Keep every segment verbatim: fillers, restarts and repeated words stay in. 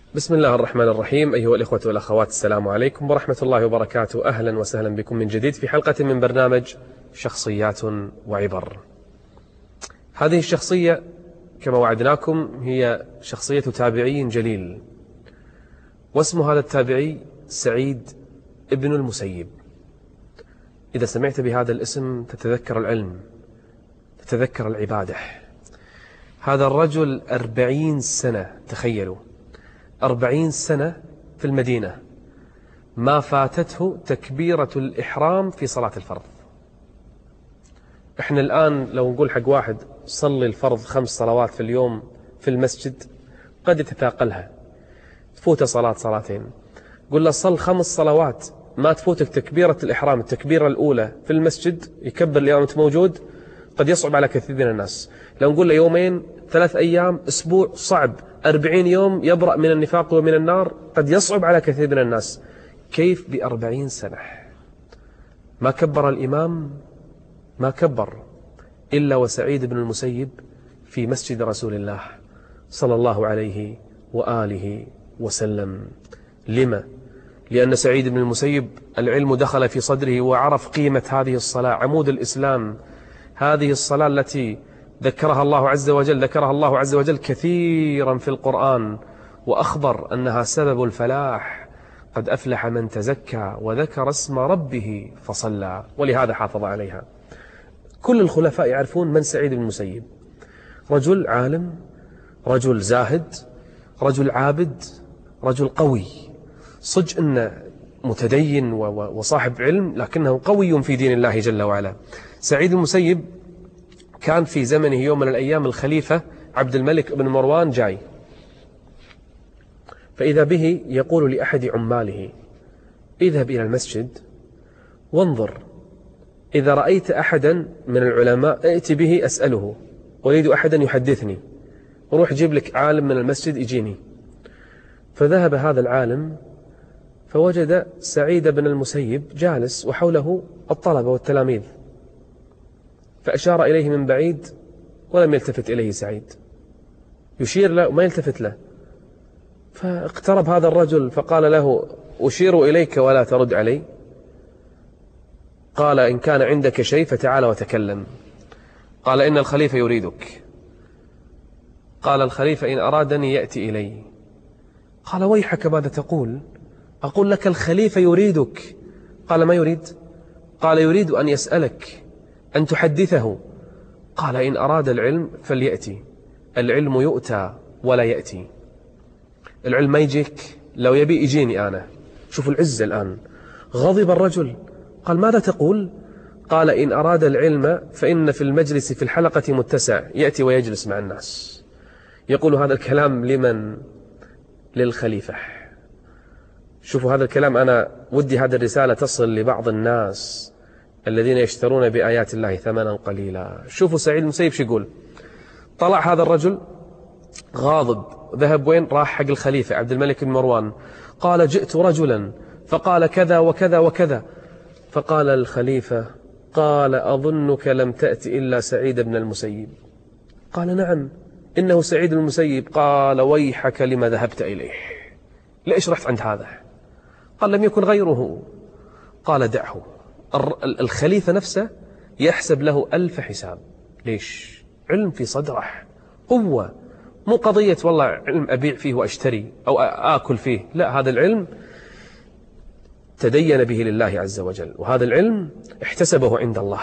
بسم الله الرحمن الرحيم. أيها الإخوة والأخوات، السلام عليكم ورحمة الله وبركاته. أهلا وسهلا بكم من جديد في حلقة من برنامج شخصيات وعبر. هذه الشخصية كما وعدناكم هي شخصية تابعي جليل، واسم هذا التابعي سعيد ابن المسيب. إذا سمعت بهذا الاسم تتذكر العلم، تتذكر العبادة. هذا الرجل أربعين سنة، تخيلوا أربعين سنة في المدينة ما فاتته تكبيرة الإحرام في صلاة الفرض. إحنا الآن لو نقول حق واحد صلي الفرض خمس صلوات في اليوم في المسجد قد يتثاقلها، تفوت صلاة صلاتين. قل له صل خمس صلوات ما تفوتك تكبيرة الإحرام، التكبيرة الأولى في المسجد، يكبر اليوم أنت موجود، قد يصعب على كثير من الناس. لو نقول له يومين، ثلاث أيام، أسبوع، صعب. أربعين يوم يبرأ من النفاق ومن النار، قد يصعب على كثير من الناس. كيف بأربعين سنة؟ ما كبر الإمام، ما كبر إلا وسعيد بن المسيب في مسجد رسول الله صلى الله عليه وآله وسلم. لما؟ لأن سعيد بن المسيب العلم دخل في صدره وعرف قيمة هذه الصلاة، عمود الإسلام. هذه الصلاة التي ذكرها الله عز وجل ذكرها الله عز وجل كثيرا في القرآن، وأخبر أنها سبب الفلاح. قد أفلح من تزكى وذكر اسم ربه فصلى، ولهذا حافظ عليها. كل الخلفاء يعرفون من سعيد بن المسيب. رجل عالم، رجل زاهد، رجل عابد، رجل قوي. صدق أنه متدين وصاحب علم، لكنه قوي في دين الله جل وعلا. سعيد المسيب كان في زمنه يوم من الأيام الخليفة عبد الملك بن مروان جاي، فإذا به يقول لأحد عماله: اذهب إلى المسجد وانظر، إذا رأيت أحدا من العلماء ائت به أسأله، أريد أحدا يحدثني، روح جيب لك عالم من المسجد يجيني. فذهب هذا العالم فوجد سعيد بن المسيب جالس وحوله الطلبة والتلاميذ، فأشار إليه من بعيد ولم يلتفت إليه سعيد، يشير له وما يلتفت له. فاقترب هذا الرجل فقال له: أشير إليك ولا ترد علي؟ قال: إن كان عندك شيء فتعال وتكلم. قال: إن الخليفة يريدك. قال الخليفة: إن أرادني يأتي إلي. قال: ويحك ماذا تقول؟ أقول لك الخليفة يريدك. قال: ما يريد؟ قال: يريد أن يسألك، أن تحدثه. قال: إن أراد العلم فليأتي، العلم يؤتى ولا يأتي. العلم ما يجيك، لو يبي يجيني أنا. شوفوا العزة الآن. غضب الرجل، قال: ماذا تقول؟ قال: إن أراد العلم فإن في المجلس في الحلقة متسع، يأتي ويجلس مع الناس. يقول هذا الكلام لمن؟ للخليفة. شوفوا هذا الكلام، أنا ودي هذه الرسالة تصل لبعض الناس الذين يشترون بآيات الله ثمنا قليلا. شوفوا سعيد المسيب شو يقول. طلع هذا الرجل غاضب، ذهب وين؟ راح حق الخليفة عبد الملك بن مروان. قال: جئت رجلا فقال كذا وكذا وكذا. فقال الخليفة: قال: أظنك لم تأت إلا سعيد بن المسيب. قال: نعم إنه سعيد بن المسيب. قال: ويحك لما ذهبت إليه؟ ليش رحت عند هذا؟ قال: لم يكن غيره. قال: دعه. الخليفة نفسه يحسب له ألف حساب. ليش؟ علم في صدره، قوة، مو قضية والله علم أبيع فيه وأشتري أو آكل فيه، لا، هذا العلم تدين به لله عز وجل، وهذا العلم احتسبه عند الله.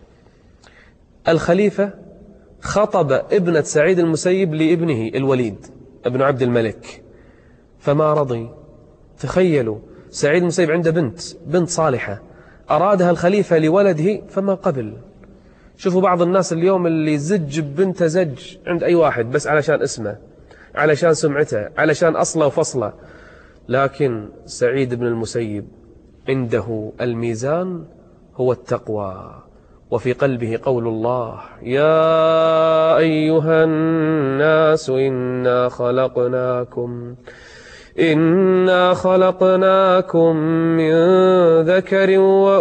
الخليفة خطب ابنة سعيد المسيب لابنه الوليد ابن عبد الملك فما رضي. تخيلوا، سعيد المسيب عنده بنت بنت صالحة، أرادها الخليفة لولده فما قبل. شوفوا بعض الناس اليوم اللي زج ببنته زج عند أي واحد بس علشان اسمه، علشان سمعته، علشان أصله وفصله. لكن سعيد بن المسيب عنده الميزان هو التقوى، وفي قلبه قول الله: يا أيها الناس إنا خلقناكم إنا خلقناكم من ذكر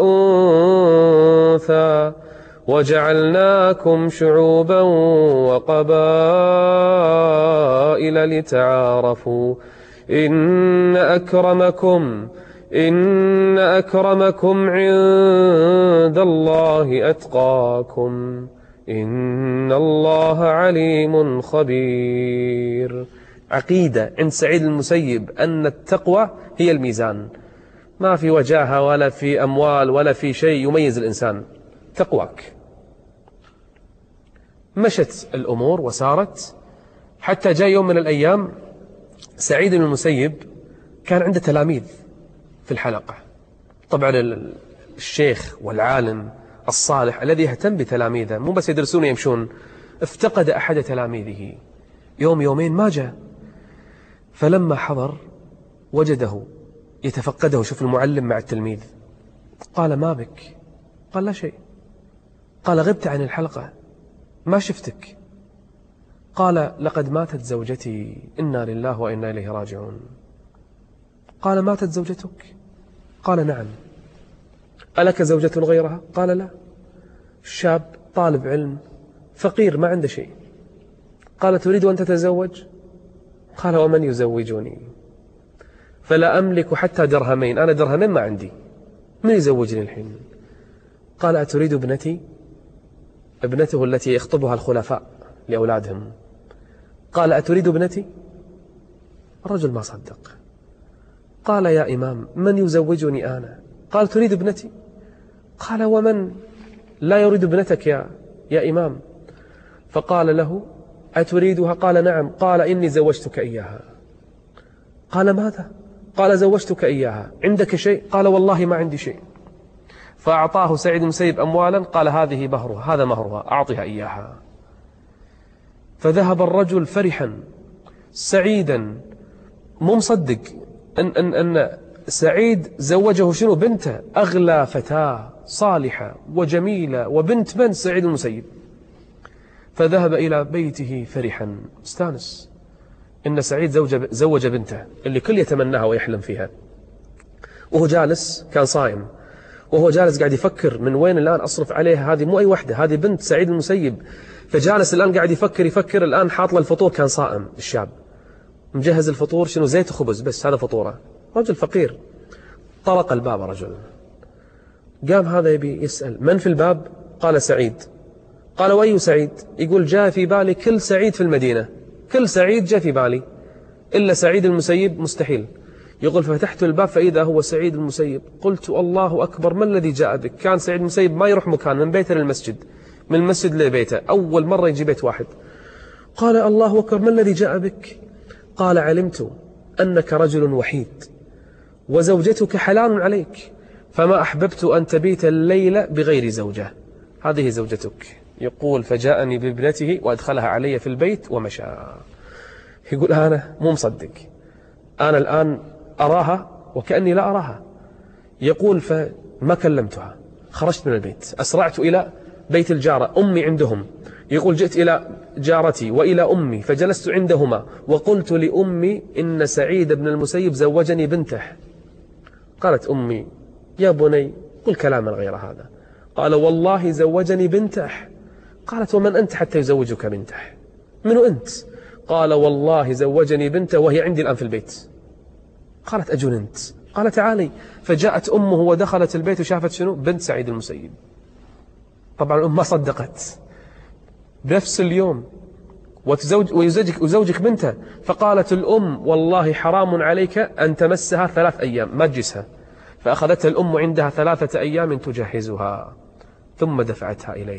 وأنثى وجعلناكم شعوبا وقبائل لتعارفوا إن أكرمكم إن أكرمكم عند الله أتقاكم إن الله عليم خبير. عقيدة عند سعيد المسيب أن التقوى هي الميزان، ما في وجاهة ولا في أموال ولا في شيء يميز الإنسان، تقواك. مشت الأمور وسارت حتى جاء يوم من الأيام سعيد المسيب كان عنده تلاميذ في الحلقة. طبعا الشيخ والعالم الصالح الذي يهتم بتلاميذه مو بس يدرسون يمشون، افتقد أحد تلاميذه يوم يومين ما جاء، فلما حضر وجده يتفقده، شوف المعلم مع التلميذ. قال ما بك؟ قال لا شيء. قال غبت عن الحلقة ما شفتك. قال لقد ماتت زوجتي إنا لله وإنا إليه راجعون. قال ماتت زوجتك؟ قال نعم. ألك زوجة غيرها؟ قال لا. شاب طالب علم فقير ما عنده شيء. قال تريد أن تتزوج؟ قال ومن يزوجني؟ فلا أملك حتى درهمين، أنا درهمين ما عندي، من يزوجني الحين؟ قال أتريد ابنتي؟ ابنته التي يخطبها الخلفاء لأولادهم. قال أتريد ابنتي؟ الرجل ما صدق. قال يا إمام من يزوجني أنا؟ قال تريد ابنتي؟ قال ومن لا يريد ابنتك يا, يا إمام؟ فقال له أتريدها؟ قال نعم. قال إني زوجتك إياها. قال ماذا؟ قال زوجتك إياها، عندك شيء؟ قال والله ما عندي شيء. فأعطاه سعيد المسيب أموالا، قال هذه مهرها، هذا مهرها، أعطها إياها. فذهب الرجل فرحا سعيدا مو مصدق أن, أن, أن سعيد زوجه شنو؟ بنته، أغلى فتاة صالحة وجميلة وبنت من؟ سعيد المسيب. فذهب إلى بيته فرحا استانس إن سعيد زوج, زوج بنته اللي كل يتمناها ويحلم فيها. وهو جالس كان صائم، وهو جالس قاعد يفكر من وين الآن أصرف عليها، هذه مو أي وحدة، هذه بنت سعيد المسيب. فجالس الآن قاعد يفكر يفكر الآن حاط له الفطور، كان صائم الشاب مجهز الفطور شنو؟ زيت وخبز بس، هذا فطوره. رجل فقير. طرق الباب رجل، قام هذا يبي يسأل من في الباب؟ قال سعيد. قال وأي سعيد؟ يقول جاء في بالي كل سعيد في المدينة، كل سعيد جاء في بالي إلا سعيد المسيب مستحيل. يقول ففتحت الباب فإذا هو سعيد المسيب. قلت الله أكبر، ما الذي جاء بك؟ كان سعيد المسيب ما يروح مكان، من بيته للمسجد، من المسجد لبيته، أول مرة يجي بيت واحد. قال الله أكبر، ما الذي جاء بك؟ قال علمت أنك رجل وحيد وزوجتك حلال عليك، فما أحببت أن تبيت الليلة بغير زوجة، هذه زوجتك. يقول فجاءني بابنته وأدخلها علي في البيت ومشى. يقول أنا مو مصدق، أنا الآن أراها وكأني لا أراها. يقول فما كلمتها، خرجت من البيت، أسرعت إلى بيت الجارة أمي عندهم. يقول جئت إلى جارتي وإلى أمي فجلست عندهما وقلت لأمي إن سعيد بن المسيب زوجني بنته. قالت أمي يا بني قل كلاما غير هذا. قال والله زوجني بنته. قالت ومن أنت حتى يزوجك بنته؟ من أنت؟ قال والله زوجني بنته وهي عندي الآن في البيت. قالت أجننت؟ قال تعالي. فجاءت أمه ودخلت البيت وشافت شنو؟ بنت سعيد المسيب. طبعا الأم ما صدقت، بنفس اليوم وتزوج ويزوجك وزوجك بنته. فقالت الأم والله حرام عليك أن تمسها ثلاث أيام، ما تجسها. فأخذتها الأم عندها ثلاثة أيام تجهزها ثم دفعتها إليه.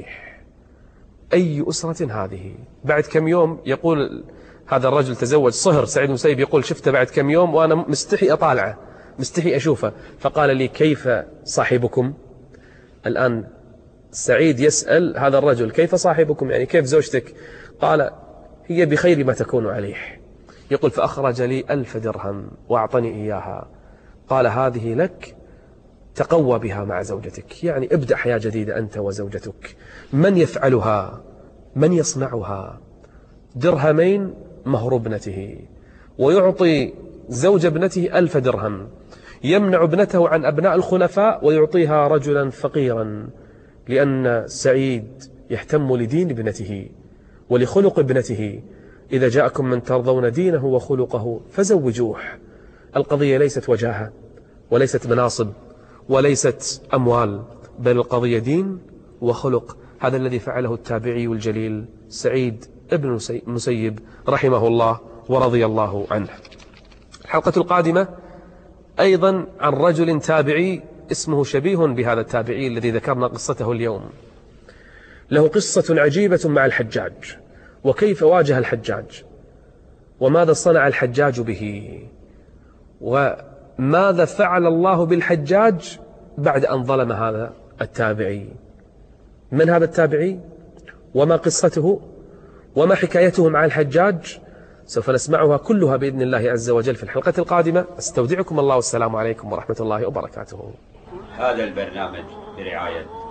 أي أسرة هذه؟ بعد كم يوم يقول هذا الرجل تزوج صهر سعيد المسيب، يقول شفته بعد كم يوم وأنا مستحي أطالعه، مستحي أشوفه. فقال لي كيف صاحبكم؟ الآن سعيد يسأل هذا الرجل كيف صاحبكم، يعني كيف زوجتك؟ قال هي بخير ما تكون عليه. يقول فأخرج لي ألف درهم وأعطني إياها. قال هذه لك تقوى بها مع زوجتك، يعني ابدأ حياة جديدة أنت وزوجتك. من يفعلها؟ من يصنعها؟ درهمين مهر ابنته، ويعطي زوج ابنته ألف درهم، يمنع ابنته عن أبناء الخلفاء ويعطيها رجلا فقيرا، لأن سعيد يهتم لدين ابنته ولخلق ابنته. إذا جاءكم من ترضون دينه وخلقه فزوجوه. القضية ليست وجاهة وليست مناصب وليست أموال، بل القضية دين وخلق. هذا الذي فعله التابعي الجليل سعيد ابن المسيب رحمه الله ورضي الله عنه. الحلقة القادمة أيضا عن رجل تابعي اسمه شبيه بهذا التابعي الذي ذكرنا قصته اليوم. له قصة عجيبة مع الحجاج، وكيف واجه الحجاج، وماذا صنع الحجاج به، وماذا فعل الله بالحجاج بعد أن ظلم هذا التابعي. من هذا التابعي وما قصته وما حكايته مع الحجاج سوف نسمعها كلها بإذن الله عز وجل في الحلقة القادمة. استودعكم الله والسلام عليكم ورحمة الله وبركاته. هذا البرنامج برعاية